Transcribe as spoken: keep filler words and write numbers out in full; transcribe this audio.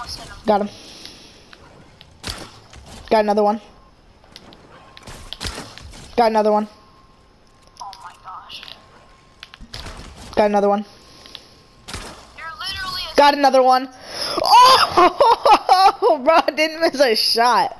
almost hit him. Got him. Got another one. Got another one. Oh my gosh. Got another one. You're literally a Got another one. Oh, bro, I didn't miss a shot.